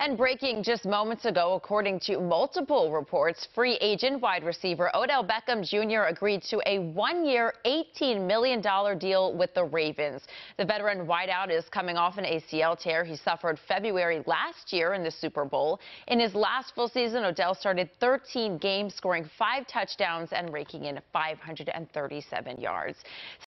And breaking just moments ago, according to multiple reports, free agent wide receiver Odell Beckham Jr. agreed to a one-year, $18 million deal with the Ravens. The veteran wideout is coming off an ACL tear he suffered February last year in the Super Bowl. In his last full season, Odell started 13 games, scoring 5 touchdowns and raking in 537 yards.